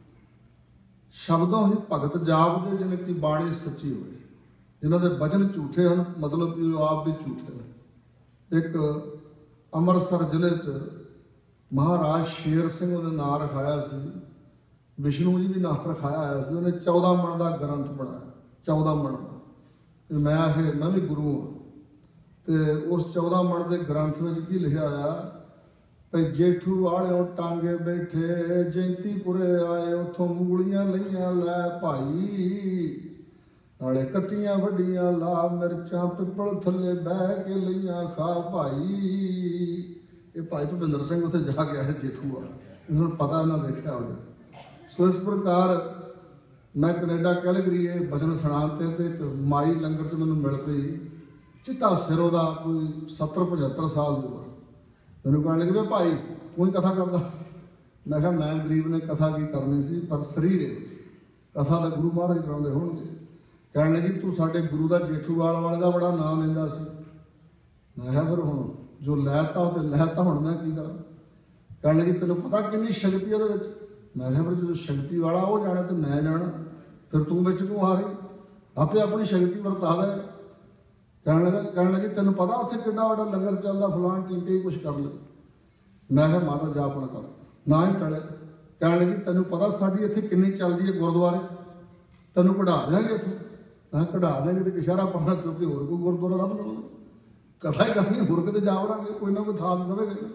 शब्दों ही भगत जापदे जिन्हें की बाणी सच्ची होए। जिन्हां दे वचन झूठे हैं मतलब कि आप भी झूठे हैं। एक अमृतसर जिले च महाराज शेर सिंह उन्हें नाम रखाया सी, विष्णु जी भी नाम रखाया आया सी। उन्हें 14 मण का ग्रंथ बनाया, 14 मण का। मैं आखिर मैं भी गुरु हाँ, तो उस 14 मण के ग्रंथ में की लिखा आया भाई जेठू वाले टांगे बैठे जयंतीपुरे आए उतों मूलियां लईयां लै भाई, नाले कट्टियां वड्डियां ला मिर्चां पिपल थले बह के लईयां खा भाई। ये भाई भुपिंदर सिंह उत्थे जा गया है जेठू वाला, इन्होंने पता ना देखा उन्हें। सो इस प्रकार मैं कनेडा कैलगरी बचन सुनाते तो एक माई लंगर से मैंने मिल पई, चिट्टा सिर उहदा कोई 70-75 साल की उम्र। मैंने कहने लगे भी भाई कोई कथा करता। मैं कहा मैं गरीब ने कथा की करनी सी पर शरीर है कथा तो गुरु महाराज कराते होणगे। कहने लगी तू साडे गुरु का जेठूवाल वाले का बड़ा नाम लेंदा सी। मैं कहा फिर हुण जो लैता तो लैता, हुण मैं की करा। कहने लगी तेनों पता कितनी शक्ति है उहदे विच। मैं कहा फिर जो शक्ति वाला वो जाने तो मैं जाना, फिर तू बिच क्यों आ रही, आपे अपनी शक्ति वरता दे। कहने लगे तेन पता उत्थे किड्डा वड्डा लंगर चलदा फलान टीके ही कुछ कर ले। मैं कहा माता जापन कर ना ही टले। कहने लगी तेन पता साडी इत्थे किन्नी चलदी है गुरुद्वारे, तेन कढ़ा देंगे इत्थों। मैं कढ़ा देंगे तो इशारा पाना क्योंकि होर कोई गुरुद्वारा लभ लवांगे, कथा ही करनी होर किते जा वड़ांगे, कोई ना कोई थां देवेगा।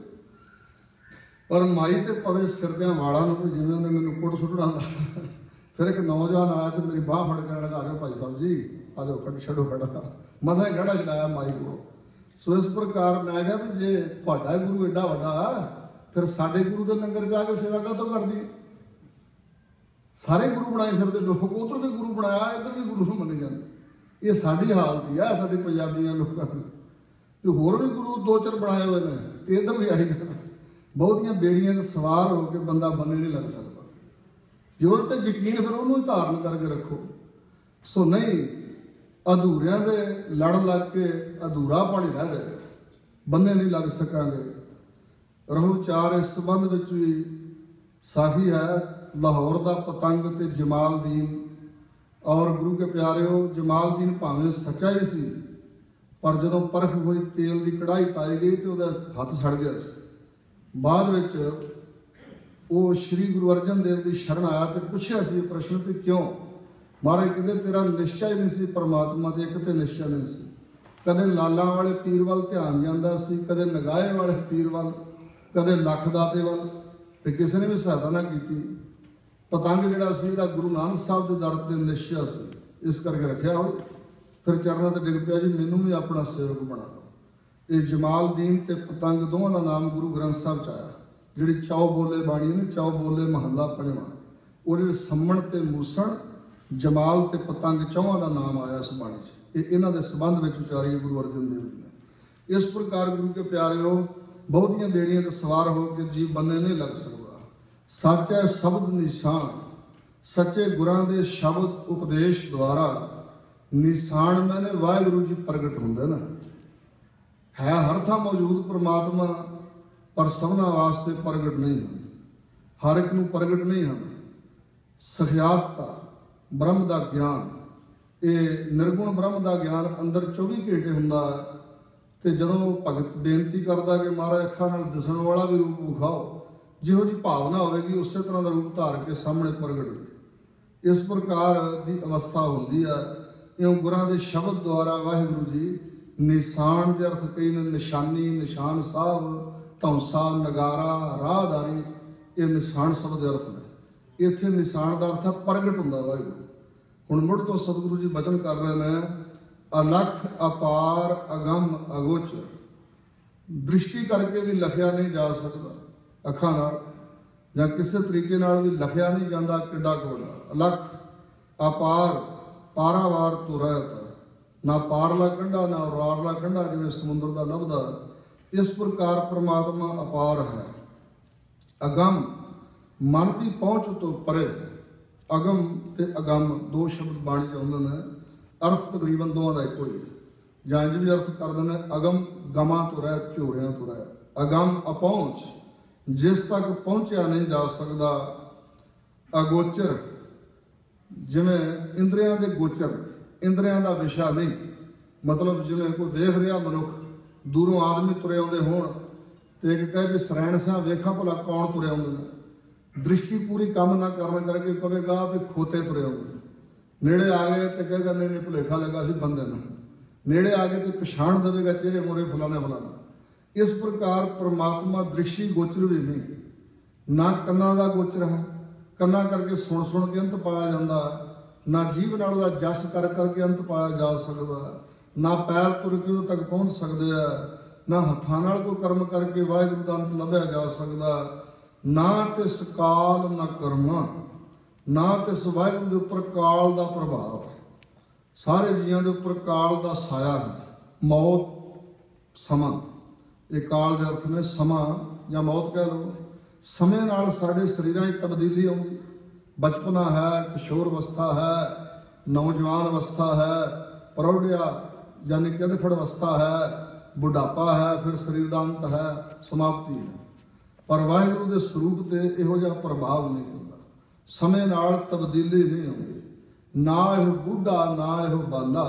पर माई तो पवे सिर दियां वालां नूं जिवें उहने मैनूं कुट सुट्टना आंदा। फिर एक नौजवान आया तो मेरी बांह फड़ के लगा के भाई साहब जी आ जाओ कट छड़ो खड़ा, मसा गड़ा छड़ाया माई को। सो इस प्रकार मैं कहा भी जे तुहाडा गुरु एडा वड्डा फिर साडे गुरु के लंगर जाके सेवा काहतों करदी। सारे गुरु बनाए फिरदे लोग, उधर भी गुरु बनाया इधर भी गुरु मन्ने जांदे। ये साडी हालत ही है साडे पंजाबियां लोकां दी। होर भी गुरु 2-4 बनाए हुए ने ते इधर भी आई गल। बहुतियां बेड़ियां च सवार होकर बंदा बन्ने नहीं लग सकता। जो उहते यकीन फिर उन्होंने धारण करके रखो। सो नहीं अधूरियां दे लड़ लग के अधूरा पानी रह जाएगा, बन्ने नहीं लग सकांगे। रहो 4 इस संबंध विच भी साखी है लाहौर का पतंग ते जमालदीन। और गुरु के प्यारिओ जमालदीन भावें सच्चा ही सी पर जदों परख हुई तेल की कढ़ाई पाई गई तो वह हथ सड़ गया सी। बाद विच वो श्री गुरु अर्जन देव की शरण आया तो पूछा सी प्रश्न भी क्यों। महाराज कहते तेरा निश्चय नहीं सी परमात्मा ते एक ते निश्चय नहीं सी। कदे लाला वाले पीर वाल ध्यान जाता सी, कदे नगाहे वाले पीर वाल, कदे लखदाते वाल, तो किसी ने भी सहायता ना की। पतंग जिहड़ा सी गुरु नानक साहब के दर ते निश्चय सी, इस करके रखिया हो। फिर चरणों ते डिग पिया जी मैनू भी अपना सेवक बना लो। ये जमालदीन ते पतंग दोवां दा नाम गुरु ग्रंथ साहब च आया। जिहड़ी चौ बोले बाणी ने चौ बोले महला पंजवां ਉਹਦੇ ਸੰਮਣ ਤੇ ਮੂਸਣ ਜਮਾਲ ਤੇ ਪਤੰਗ ਚੌਹਾਂ ਦਾ ਨਾਮ ਆਇਆ ਇਸ ਬਾਣੀ 'ਚ। ਇਹ ਇਹਨਾਂ ਦੇ ਸੰਬੰਧ ਵਿੱਚ ਉਚਾਰੀ ਗੁਰੂ ਅਰਜਨ ਦੇਵ ਜੀ ਨੇ। ਇਸ ਪ੍ਰਕਾਰ ਗੁਰੂ ਕੇ ਪਿਆਰਿਓ ਬਹੁਤੀਆਂ ਬੇੜੀਆਂ ਤੇ ਸਵਾਰ ਹੋ ਕੇ ਜੀਵ ਬੰਨੇ ਨਹੀਂ ਲੱਗ ਸਕਦਾ। सच है शब्द निशान, सच्चे गुरां दे शब्द उपदेश द्वारा निशान मैंने वाहिगुरू जी प्रगट होंदे ना। है हर थां मौजूद परमात्मा, पर सबना वास्ते प्रगट नहीं हैं, हर एक नूं प्रगट नहीं हैं। सखियाता ब्रह्म का ज्ञान, ये निर्गुण ब्रह्म का ज्ञान अंदर 24 घंटे हुंदा है। तो जदों भगत बेनती करता कि महाराज अखां नाल दिसण वाला भी रूप विखाओ, जिहो जी भावना होगी उस तरह का रूप धार के सामने प्रगट हो। इस प्रकार की अवस्था होंदी है। इउं गुरां दे शब्द द्वारा वाहिगुरू जी निशान के अर्थ कई ने, निशानी, निशान साहब, धौंसा, नगारा, राहदारी, ये निशान शब्द के अर्थ ने। इत्थे निशान का अर्थ है प्रगट हुंदा वाहिगुरू। हुण मुड़ तो सतगुरु जी वचन कर रहे हैं, अलख अपार अगम अगोचर, दृष्टि करके भी लखिया नहीं जा सकता, अखां नाल जां किसी तरीके नाल भी लखिया नहीं जाता किड्डा कोला। अलख अपार, पारावार तो रहता, ना पारला कंढा ना उरारला कंढा जिवें समुद्र का लभदा। इस प्रकार परमात्मा अपार है। अगम मन की पहुँच तो परे, अगम ते अगम दो शब्द बाणी च आउंदे ने, अर्थ तकरीबन दोवां दा इक्को ही है। जां इंज भी अर्थ कर देने, अगम गमां तो रहत, झोरियां तो रहत। अगम अपहुंच, जिस तक पहुंचा नहीं जा सकता। अगोचर, जिवें इंद्रियां दे गोचर, इंद्रियां दा विशा नहीं, मतलब जिवें कोई देख रहा मनुख, दूरों आदमी तुरे आउंदे होण ते एक कहे भी सरैण सां वेखां भला कौन तुरे आउंदे ने, दृष्टि पूरी काम ना करन करके कहेगा भी खोते तुरे आउंदे ने। नेड़े आ गए तो कहेगा नहीं नहीं भुलेखा लगा सी बंदे ना, नेड़े आ गए तो पछाण देवेगा चेहरे मोरे फलाने फलाना। इस प्रकार परमात्मा दृष्टि गोचर भी नहीं, ना कन्ना का गोचर है, कन्ना करके सुन के अंत पाया जाता है, ना जीभ नाल दा जस कर करके अंत पाया जा सकता, ना पैर तुर के उदों तक पहुँच सकते हैं, ना हत्थां नाल कोई कर्म करके वाहिगुरू का अंत लभ्या जा सकता। ना तिस काल ना कर्म, ना तिस वाहिगुरू के उपर काल का प्रभाव, सारे जीवां दे उपर काल का साया है। मौत समा, ये काल के अर्थ ने समा या मौत कह लो। समय नाल साडे शरीरां च तब्दीली आउंदी, बचपना है, किशोर अवस्था है, नौजवान अवस्था है, प्रौढ़िया यानी कि अधखड़ अवस्था है, बुढ़ापा है, फिर शरीर का अंत है, समाप्ति है। पर वाहिगुरू के स्वरूप से इहो जिहा प्रभाव नहीं होता, समय नाल तब्दीली नहीं आउंदी। ना यह बूढ़ा ना यह बाला,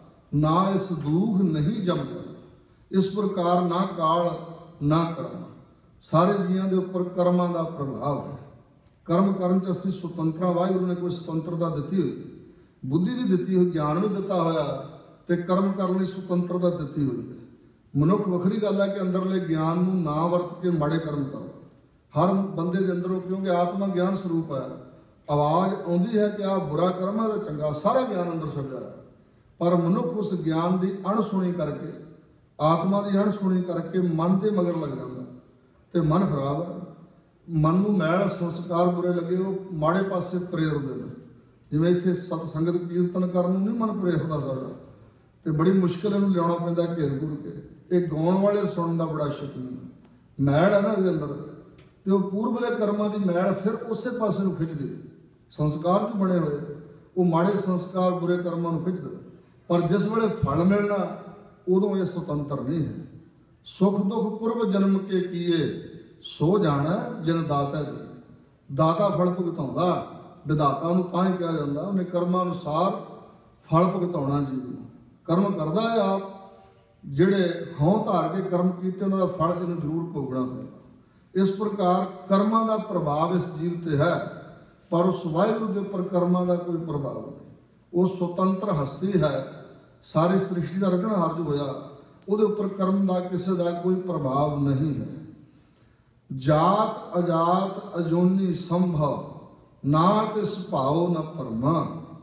ना इस दुख नहीं जम जाता। इस प्रकार ना काल ना कर्म, सारे जीवां दे उपर कर्मां दा प्रभाव है। कर्म करन च असीं सुतंत्र, वाहिगुरू ने कोई सुतंत्रता दिती हुई, बुद्धि भी दिती हुई, ज्ञान भी दिता होया, ते कर्म करने लई सुतंत्रता दिती हुई है। मनुख वखरी गल है कि अंदरले ज्ञान नूं ना वरत के माड़े कर्म करदा। हर बंदे दे अंदरों, क्योंकि आत्मा ज्ञान स्वरूप है, आवाज़ आउंदी है कि आ बुरा कर्म है तो चंगा, सारा ज्ञान अंदर छुपिया है। पर मनुख उस ज्ञान की अणसुणी करके, आत्मा की अणसुणी करके मन के मगर लग जाता, तो मन खराब है। मन नूं मैल संस्कार बुरे लगे, वो माड़े पासे प्रेरदे ने। जिवें इत्थे सतसंगत कीर्तन करन नूं नहीं मन प्रेरदा साਡਾ, तो बड़ी मुश्किल इहनूं लियाउणा पैंदा घेर घुर के। ये गाउण वाले सुणन दा बड़ा शौकीन मैल है ना इहदे अंदर, तो पूर्वले कर्मां दी मैल फिर उसे पासे नूं खिच्चदी। संस्कार जो बने हुए वो माड़े संस्कार बुरे कर्मां नूं खिच्चदे, पर जिस वेले फल मिलना उदों ये स्वतंत्र नहीं है। सुख दुख पूर्व जन्म के किए सो जाना जिन दाता दे, दाता फल भुगताउंदा, विधाता नूं तां ही कहा जांदा, उन्हें कर्मां अनुसार फल भुगताउणा जीव नूं। कर्म करदा है आप, जिहड़े हौं धार के कर्म कीते उन्हां दा फल इहनूं जरूर भोगना पैंदा। इस प्रकार कर्मां दा प्रभाव इस जीव ते है, पर उस वाहिगुरू के उपर कर्मां का कोई प्रभाव नहीं। वो स्वतंत्र हस्ती है, सारी सृष्टि का रचनहार जो होया उहदे उपर कर्म का किसी का कोई प्रभाव नहीं है। जात अजात अजोनी संभव, ना तिस भाव न परमा,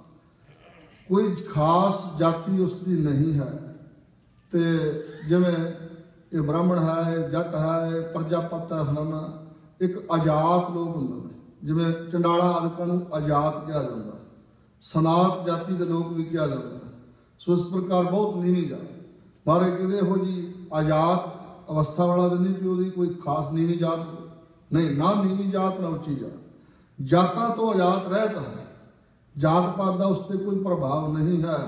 कोई खास जाति उसकी नहीं है। तो जिवें ये ब्राह्मण है, जट है, प्रजापत है, फलाना, एक अजात लोग होंगे, जिवें चंडाला आदिकां नूं अजात कहा जाता, सनात जाति के लोग भी कहा जाता है। सो इस प्रकार बहुत नीवी जात, मारे कि इहो जी आजात अवस्था वाला भी नहीं कि कोई खास नीवी जात नहीं, ना नीवी जात ना उच्ची जात, जातां तो आजाद रहता है, जात पात का उससे कोई प्रभाव नहीं है।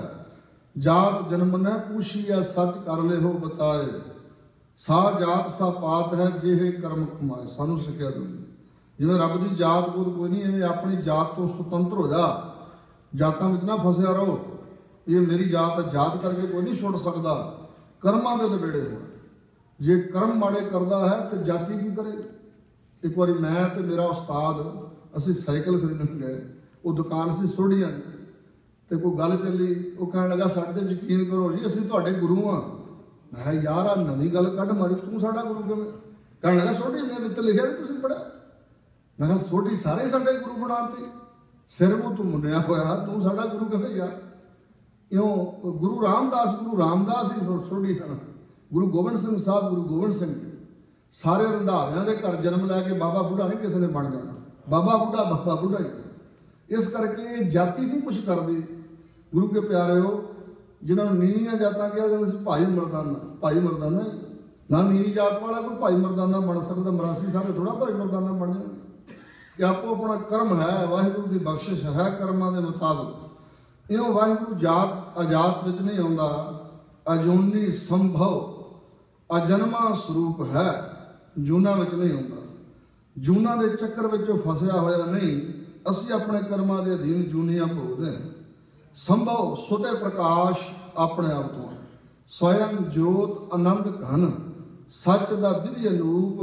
जात जन्म न पूछी है, सच कर ले हो बताए, सा जात सा पात है जे कर्म कमाए। सानू सिक्ख्या दूँ जिवें रब की जात बूत कोई नहीं, इवें अपनी जात तो सुतंत्र हो जा, जातां विच ना फसिया रहो। ये मेरी जात है, जात करके कोई नहीं छुट सकता, कर्मां दे लबेड़े हो। जे कर्म माड़े करता है तो जाति की करे। एक बार मैं तो मेरा उस्ताद असीं साइकिल खरीदण गए, वो दुकान से सोढ़ियां तो कोई गल चली, वो कहने लगा साडे ते यकीन करो जी असीं तुहाडे गुरु हाँ। मैं यार आ नवीं गल कढ मारी, तू साडा गुरु किवें? कहने लगा सोढ़ी ने वित्त लिखिआ भी तुसीं पढ़िआ। मैं कहा सोढ़ी सारे साडे गुरु बनाते, सिर मूँह तू मुन्निआ होया, तू साडा गुरु किवें यार? इउं गुरु रामदास ही सोढ़ी है, गुरु गोबिंद सिंह साहब, गुरु गोबिंद सिंह सारे रंधाविਆਂ ਦੇ घर जन्म लैके बाबा बूढ़ा नहीं किसी ने बन जाना, बाबा बूढ़ा ही। इस करके जाति नहीं कुछ करती। गुरु के प्यारे हो जिन्होंने नीवियां जातां कहा जाता भाई मरदाना ही ना, नीवी जात वाला कोई भाई मरदाना बन सकता, मरासी सारे थोड़ा भाई मरदाना बन जाएंगे। कि आपो अपना कर्म है, वाहिगुरु की बख्शिश है कर्मां के मुताबिक। इउं वाहिगुरु जात अजात विच नहीं आउंदा, अजूनी संभव अजन्मा स्वरूप है, जूना विच नहीं आउंदा। जूना के चक्कर विचों फसिया होया नहीं, असीं अपने कर्मां के अधीन जूनियां भोगदे हां। संभव सुते प्रकाश अपने आप तो, स्वयं जोत आनंद घन, सच दा विधि अनूप,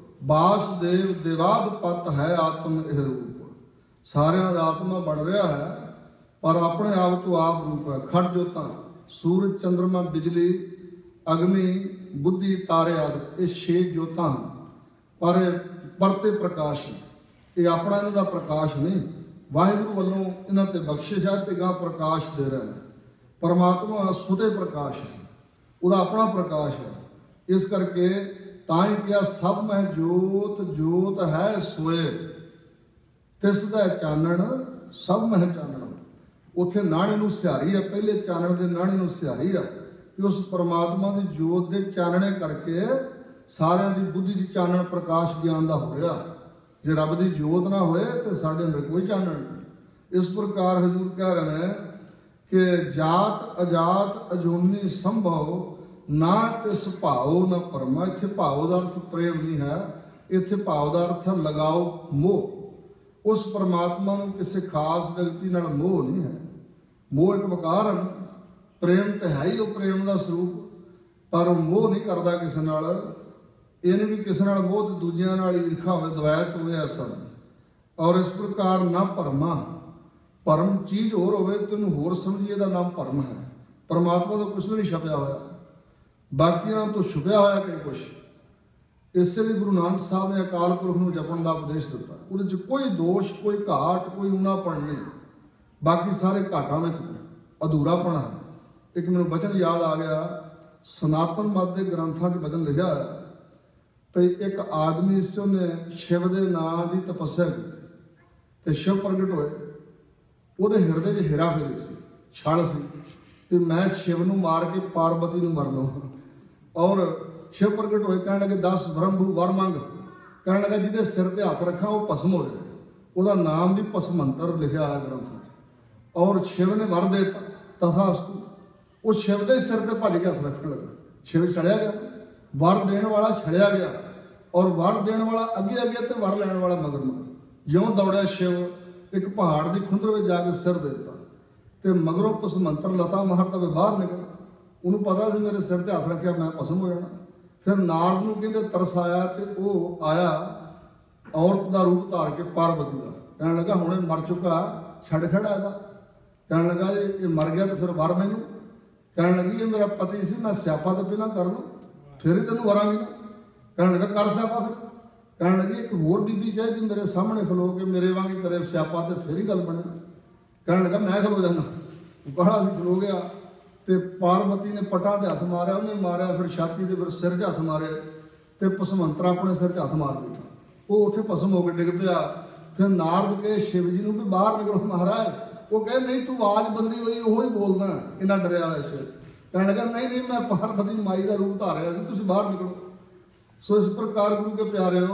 वासदेव देवाद पत है आत्म एह रूप। सारियां दा आत्मा बन रहा है पर अपने आप तो आप रूप है। खड़ जोतां सूरज चंद्रमा बिजली अग्नि बुद्धि तारे आदि, ये 6 जोतां पर परते प्रकाश ये अपना इन्हां दा प्रकाश नहीं, वाहिगुरु वालों इन्हां ते बख्शिश है ते गां प्रकाश दे रहे हैं। परमात्मा सुते प्रकाश है, ਉਹਦਾ अपना प्रकाश है। इस करके ताई किया सब में जोत जोत है सोए, तिस दा चानण सब में चानण। उत्थे नाणी नूं सिहारी है, पहले चानण दे नाणी नूं सिहारी है कि उस परमात्मा की जोत के चानणे करके सारिਆਂ ਦੀ बुद्धि च चानण प्रकाश ज्ञान का हो रहा। जे रब की जोत ना होए तो साढ़े अंदर कोई चानण नहीं। इस प्रकार हजूर कह रहे हैं कि जात अजात अजूनी संभव ना तिस भाव न परमा। इत्थे भाव का अर्थ प्रेम नहीं है, इत्थे भाव का अर्थ है लगाओ मोह। उस परमात्मा को किसी खास व्यक्ति नाल मोह नहीं है। मोह एक वकार है, प्रेम तो है ही वो प्रेम का स्वरूप, पर मोह नहीं करता किसी नाल। इन्हें भी किसी नाल मोह तो दूजियां नाल ईर्खा हो, द्वैत हो, ऐसा नहीं। और इस प्रकार ना भरमा, भरम चीज़ होर होवे तेन होर समझिए दा नाम भरम है। परमात्मा तो कुछ भी नहीं छपिया होया, बाकियां तो छुपिया होया कई कुछ। इसलिए गुरु नानक साहब ने अकाल पुरख नूं जपण दा उपदेश दिता। उहदे च कोई दोष कोई घाट कोई ऊनापण नहीं, बाकी सारे घाटां विच अधूरापण है। एक मैनूं वचन याद आ गया, सनातन मत के ग्रंथां च वचन लिखिआ है भई एक आदमी से उन्हें शिव के नाम की तपस्या की तो शिव प्रगट होए, वो हिरदे च हेरा फेरी सी, छल सी कि मैं शिव नूं मार के पार्वती नूं मर लूँ। और शिव प्रगट होए, कहने लगे 10 ब्रह्म वर मंग। कहने लगा जिहदे सिर ते हथ रखा वो भस्म हो जाए, वह नाम भी भस्मंतर लिखा है ग्रंथ। और शिव ने वर दे तथास्तु, वो शिव के सिर ते भज के हथ रखने लगा। शिव छड़िया गया, वर देण वाला छड़िया गया, और वर देण वाला अगे अगे तो वर लैण वाला मगर मगर। ज्यों दौड़िया शिव एक पहाड़ की खुंदर में जाके सिर देता, तो मगरों भस्मंतर लता मारता वे बाहर निकल। उन्होंने पता सी मेरे सिर ते हथ रखिया मैं भस्म हो जाना। फिर नारद नूं कहंदे तरस आया, तो वह आया औरत का रूप धार के पार्वती का। कहने लगा हुणे मर चुका, छड़ खड़ा है। कहने लगा ये मर गया तो फिर वर मैनू। कहने लगी ये मेरा पति सी, मैं स्यापा तो पहला कर लूँ फिर ही तेन वरांगी ना। कहने लगा कर स्यापा फिर। कहने लगी एक होर बीबी चाहिए मेरे सामने खलो के मेरे वांगी करे स्यापा तो फिर ही गल बने। कहने लगा मैं खलो जाना। बड़ा सी खलो गया तो पार्वती ने पटा के हथ मारिया, उन्हें मारिया, फिर छाती के फिर सिर च हथ मारे, तो भस्मंतरा अपने सिर च हथ मार बैठा। वो उत्थे भस्म हो के डिग पिया। फिर नारद कहे शिव जी भी बाहर निकलो महाराज। वो कहे नहीं तू आवाज बदली हुई वो ही बोलना, इन्ना डरिया हुआ शिव। कहने लगा नहीं नहीं मैं पार्वती माई का रूप धारिया सी, तुसीं बाहर निकलो। सो इस प्रकार गुरु के प्यारे हो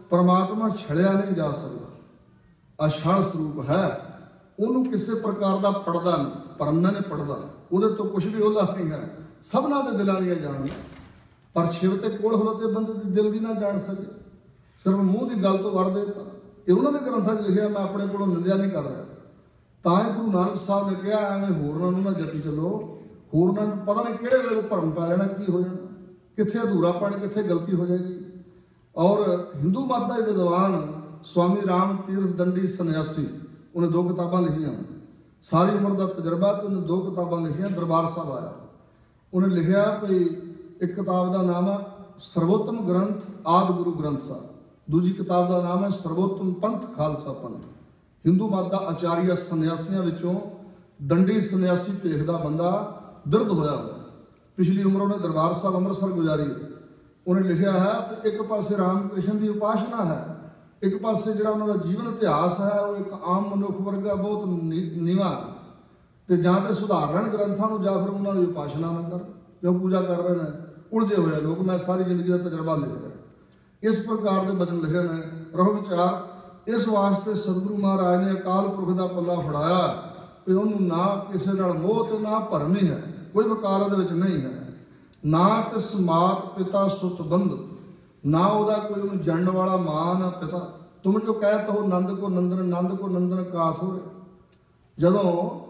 परमात्मा छड़िया नहीं जा सकता, अछड़ स्वरूप है, उन्होंने किसी प्रकार का पड़दा नहीं, परमे ने पड़दा, वो तो कुछ भी ओला नहीं है, सबना के दिलों दी जान, पर शिव ते कोल खलोते बंदे दी दिल दी ना जान सके, सिर्फ मूँह की गल तो वड़ देता। ये उन्होंने ग्रंथों लिखा, मैं अपने को निंदिया नहीं कर रहा। तां गुरु नानक साहब ने कहा एवं होरना ना जपी चलो, होरना पता नहीं किहड़े वेले भरम पै जाना, की हो जाना, कित्थे अधूरापन, कित्थे गलती हो जाएगी। और हिंदू मत का विद्वान स्वामी राम तीर्थ दंडी सन्यासी, उन्हें 2 किताबां लिखियां, सारी उम्र का तजर्बा, तो उन्हें 2 किताबां लिखियां। दरबार साहब आया, उन्हें लिखा भी एक किताब का नाम है सर्वोत्तम ग्रंथ आदि गुरु ग्रंथ साहब, दूजी किताब का नाम है सर्वोत्तम पंथ खालसा पंथ। हिंदू मत का आचार्य सन्यासियों विचों दंडी सन्यासी भेख का बंदा दर्द होया हुआ, पिछली उम्र उन्हें दरबार साहब अमृतसर गुजारी है। उन्हें लिखा है कि एक पासे राम कृष्ण की उपासना है, एक पासे जो उन्होंने जीवन इतिहास है वो एक आम मनुख वर्गा बहुत नीवा, तो जां तो सुधारण ग्रंथों को, या फिर उन्होंने उपासना न कर, जो पूजा कर रहे हैं उलझे हुए लोग। मैं सारी जिंदगी का तजर्बा लिख रहा, इस प्रकार के वचन लिखे ने। रहो विचार, इस वास्ते सतगुरु महाराज ने अकाल पुरख का पल्ला फड़ाया कि उन्होंने ना किसी नाल मोह ते ना भरम ही है, कोई वकार उहदे विच नहीं है, ना तिस मात पिता सुत बंध, ना वह कोई उन्हें जानने वाला मां ना पिता। तुम जो कहते हो नंद को नंदन, नंद को नंदन काथ हो। जदों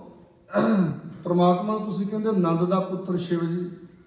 परमात्मा तुसीं कहंदे नंद का पुत्र शिव जी,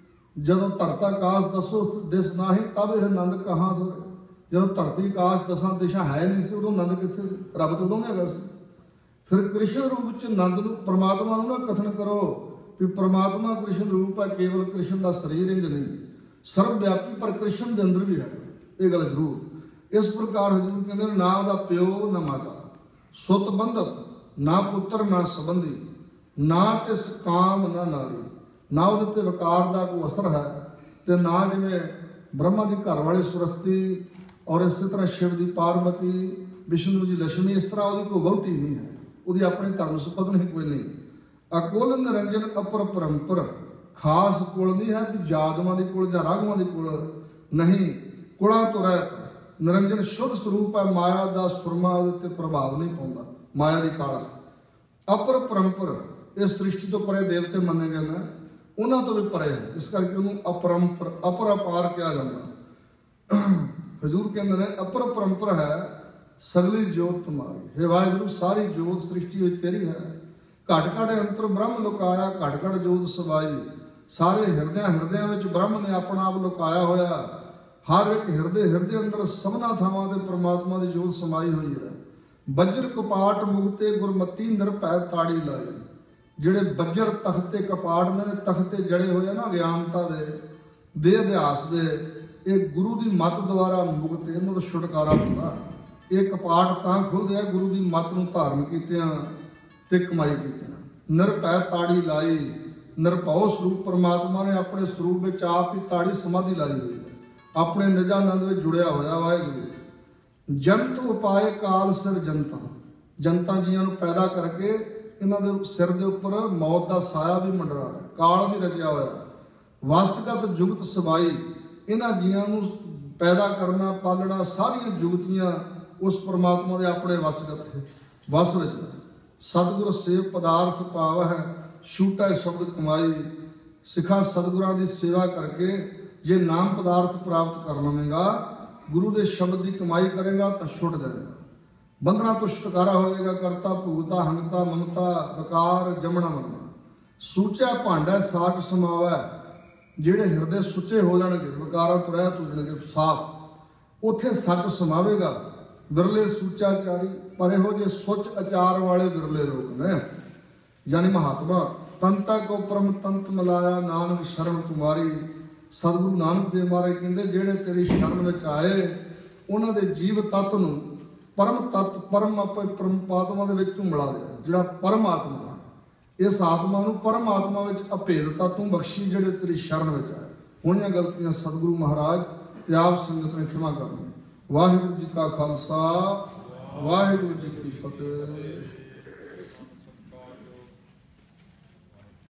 जदों धरता आकाश दसो दिस ना ही तब यह नंद कहाँ हो। जदों धरती आकाश 10 दिशा है नहीं सी, उदों नंद कित्थे, रब तो उदों हैगा सी। फिर कृष्ण रूप च नंद नूं परमात्मा नूं ना कथन करो कि परमात्मा कृष्ण रूप है, केवल कृष्ण का शरीर इंज नहीं, सर्वव्यापी, पर कृष्ण के अंदर भी है, ये गल जरूर। इस प्रकार हजूर कहते ना वह प्यो ना माता, सुत बंधक ना पुत्र ना संबंधी, ना तिस काम ना नारी, ना उहदे वकार का कोई असर है, तो ना जिमें ब्रह्मा की घर वाली सुरस्ती और इस तरह शिव की पार्वती, विष्णु जी लक्ष्मी, इस तरह वो कोई वहुटी नहीं है, वो अपनी धर्म सुपत्नी कोई नहीं। अकुल निरंजन अपर परंपर, खास कुल नहीं है भी जादुआ की कुल या राघवां की कुल नहीं, कुड़ा तो रहत निरंजन शुद्ध स्वरूप है, माया का सुरमा उत्ते प्रभाव नहीं पाता, माया की काल। अपर परंपर इस सृष्टि तो परे देवते मने गए हैं, उन्होंने तो भी परे है, इस करके उन्होंने अपरंपर अपर अपार कहा जाता। हजूर कहते हैं अपर परंपर है सगली जोत तुम्हारी, हे वाहिगुरु सारी जोत सृष्टि में तेरी है, घट घट अंतर ब्रह्म लुकाया, घट घट जोत समाई, सारे हृदय में ब्रह्म ने अपना आप लुकाया होया, हर एक हृदय अंदर सबना थावां ते परमात्मा की जोत समाई हुई है। बज्र कपाट मुगते गुरमती निरभै ताड़ी लाई, जिहड़े बज्र तख्ते कपाट मैंने तख्ते जड़े हुए ना अज्ञानता दे देह अभ्यास दे, ये गुरु की मत द्वारा मुगत, इन्हों तो छुटकारा होता। ये कपाट तां खुलदे आ गुरु की मत नूं धारण कीतियां ते कमाई कीतियां। निरभै ताड़ी लाई, निरभौ स्वरूप परमात्मा ने अपने स्वरूप में आप ही ताड़ी समाधि लाई हुई है, अपने निजानंद में जुड़िया होया वाहिगुरू। जंत उपाय काल सिर जनता, जनता जियां नूं पैदा करके इन्हां दे सिर दे उपर मौत का साया भी मंडरा है, काल भी रचिया होया। वसगत जुगत सबाई, इन्हां जियां नूं पैदा करना पालना सारियां जुगतियां उस परमात्मा के अपने वसगत है, वस विच। सतगुर सेव पदार्थ पाव है, छूटा शब्द कमाई। सिखा सतगुरां की सेवा करके जे नाम पदार्थ प्राप्त कर लवेगा, गुरु के शब्द की कमाई करेगा तो छुट जाएगा, बंधना तो छुटकारा हो जाएगा। करता भुगता हंगता ममता बकार जमना मरना, सूचा भांडा साठ समावै, जेड़े हृदय सुचे हो जाएंगे, विकारा तो रह हो जाएंगे साफ, उथे सच समावेगा। विरले सूचाचारी, पर इहो जे सुच अचार वाले विरले लोग ने, यानी महात्मा। तंता को परम तंत मिलाया, नानक शरण तुम्हारी। सतगुरु नानक देव महाराज कहते जेड़े तेरी शरण में आए, उन्होंने जीव तत्व नूं परम तत्व परम आपे परमात्मा दे विच तूं मिला लिया, जिहड़ा परमात्मा है। इस आत्मा नूं परमात्मा विच अभेदता तूं बख्शी, जिहड़े तेरी शरण में आए। होईयां गलतियां सतगुरु महाराज ते आप संगत ने क्षमा करनी। वाहिगुरू जी का खालसा, वाहिगुरू जी की फतेह।